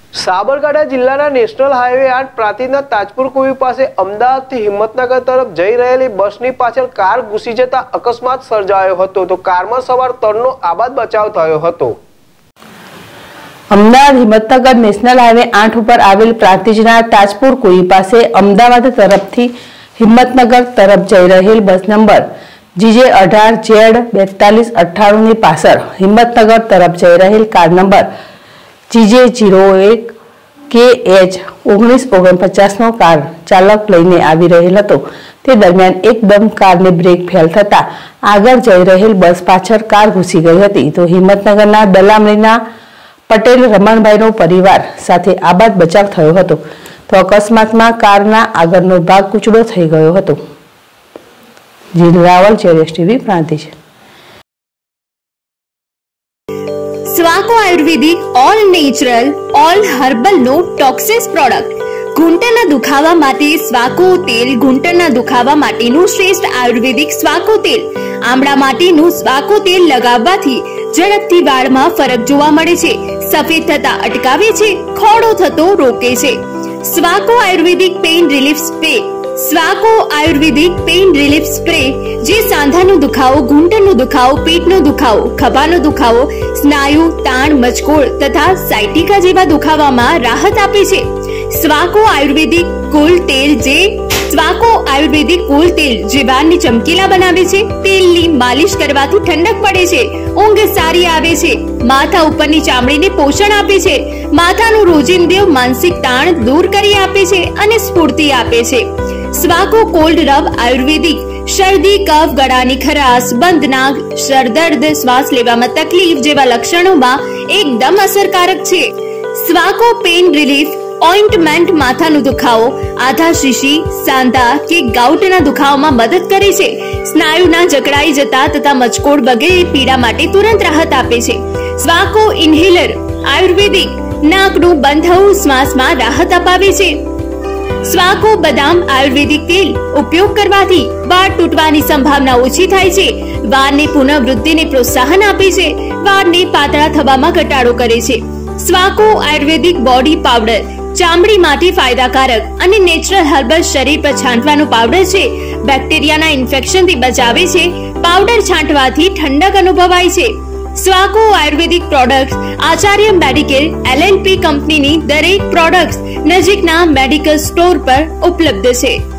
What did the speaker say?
સાબરકાંઠા જિલ્લાના national highway 8 પ્રાંતિજના તાજપુર કુવી પાસે અમદાવાદથી હિંમતનગર તરફ જઈ રહેલી બસની પાછળ કાર ઘૂસી જતા અકસ્માત સર્જાયો હતો તો કારમાં સવાર તરનો આબાદ બચાવ થયો હતો। અમદાવાદ હિંમતનગર નેશનલ હાઈવે 8 ઉપર આવેલ પ્રાંતિજના તાજપુર કુવી પાસે અમદાવાદ તરફથી હિંમતનગર તરફ જઈ રહેલ બસ નંબર GJ18Z4298 ની પાછળ હિંમતનગર તરફ જઈ રહેલ કાર નંબર GJ01KH1949 નો કાર ચાલક લઈને આવી રહેલ હતો। તે દરમિયાન એકદમ કારને બ્રેક ફેલ થતા આગળ જઈ રહેલ બસ પાછળ કાર ઘૂસી ગઈ હતી તો હિંમતનગરના દલામણીના પટેલ રમણભાઈનો પરિવાર સાથે આબાદ બચાવ થયો હતો તો અકસ્માતમાં કારના આગળનો ભાગ કૂચડો થઈ ગયો હતો। Jeel Raval, JS TV, Prantij. Swako Ayurvedic all natural all herbal no toxins product ઘૂંટણના દુખાવા માટે સ્વાકો તેલ ઘૂંટણના દુખાવા માટેનું શ્રેષ્ઠ આયુર્વેદિક સ્વાકો તેલ આમળા માટેનું સ્વાકો તેલ લગાવવાથી ઝડપથી વાળમાં ફરક જોવા મળે છે સફેદ થતા અટકાવે છે ખોડો થતો રોકે છે। Swako Ayurvedic pain relief spray Swako Ayurvedic pain relief spray જે સાંધાનો દુખાવો ઘૂંટણનો દુખાવો પેટનો દુખાવો ખભાનો દુખાવો સ્નાયુ તાણ મચકોડ તથા સાયટિકા જેવા દુખાવામાં રાહત આપે છે। સ્વાકો આયુર્વેદિક કુલ તેલ જે સ્વાકો આયુર્વેદિક કુલ તેલ જે વાળને ચમકીલા બનાવે છે તેલની માલિશ કરવાથી ઠંડક પડે છે ઊંઘ સારી આવે છે માથા ઉપરની ચામડીને પોષણ આપે છે માથાનું રોજિંદુ માનસિક તાણ દૂર કરી આપે છે અને સ્ફૂર્તિ આપે છે। સ્વાકો કોલ્ડ રબ આયુર્વેદિક શરદી કફ ગળાની ખરાશ બંધ નાક સરદર્દ શ્વાસ લેવામાં તકલીફ જેવા લક્ષણોમાં એકદમ અસરકારક છે। સ્વાકો પેઇન રિલીફ ઓઇન્ટમેન્ટ માથાનો દુખાવો આધા શીશી સાંધા કે ગાઉટના દુખાવામાં મદદ કરે છે સ્નાયુના જકડાઈ જતા તથા મચકોડ વગેરે પીડા માટે તુરંત રાહત આપે છે। સ્વાકો ઇન્હેલર આયુર્વેદિક નાકનું બંધ થવું શ્વાસમાં રાહત અપાવે છે। સ્વાકો બદામ આયુર્વેદિક તેલ ઉપયોગ કરવાથી વાળ તૂટવાની સંભાવના ઓછી થાય છે વાળની પુનઃવૃદ્ધિને પ્રોત્સાહન આપે છે વાળને પાતળા થવામાં ઘટાડો કરે છે। સ્વાકો આયુર્વેદિક બોડી પાવડર ચામડી માટે ફાયદાકારક અને નેચરલ હર્બલ શરીર પર છાંટવાનો પાવડર છે બેક્ટેરિયાના ઇન્ફેક્શનથી બચાવે છે પાવડર છાંટવાથી ઠંડક અનુભવાય છે। Swako Ayurvedic products Acharya medical LLP કંપનીની દરેક પ્રોડક્ટ્સ નજીકના મેડિકલ સ્ટોર પર ઉપલબ્ધ છે।